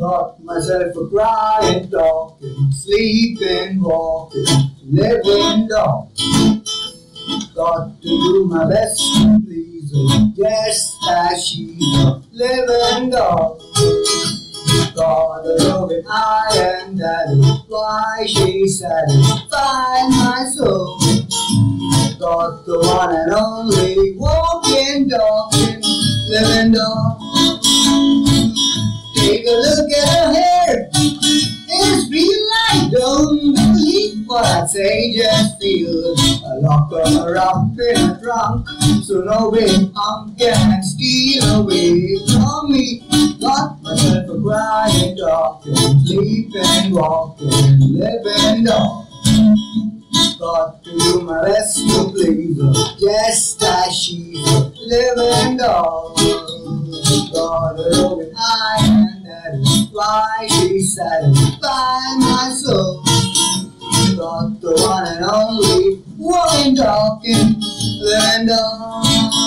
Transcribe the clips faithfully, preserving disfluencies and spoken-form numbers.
Got myself a crying, talking, sleeping, walking, living dog. Got to do my best to please her, just as she's a living dog. Got a loving eye and that is why she satisfied my soul. Got the one and only walking, talking, living dog. Take a look at her hair, it's real life, don't believe what I say, just feel it. I lock her up in a trunk, so no big punk can steal away from me. Got myself a crying, talking, sleeping, walking, living dog. Got to do my best to please her, just as she's a living dog. Got a loving eye and that is why she satisfied my soul. Got the one and only walking, talking, living dog.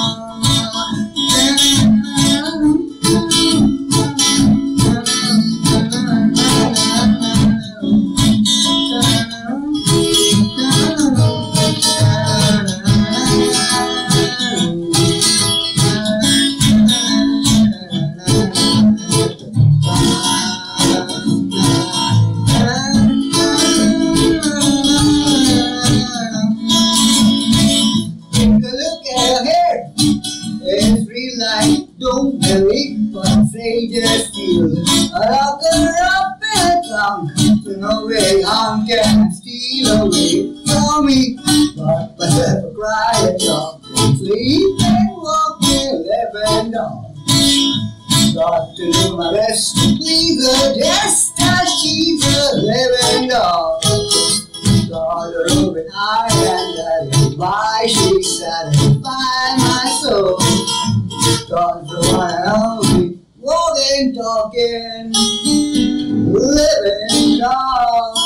It's real life, don't believe what I say, just feel it. I lock her up in a trunk, so no way harm can steal away from me. Got myself a crying, talking, sleeping, walking, living dog. Got to do my best to please her, just as she's a living dog. Got a loving eye and that is why she satisfied my soul. Got the one and only walking, talking, living dog.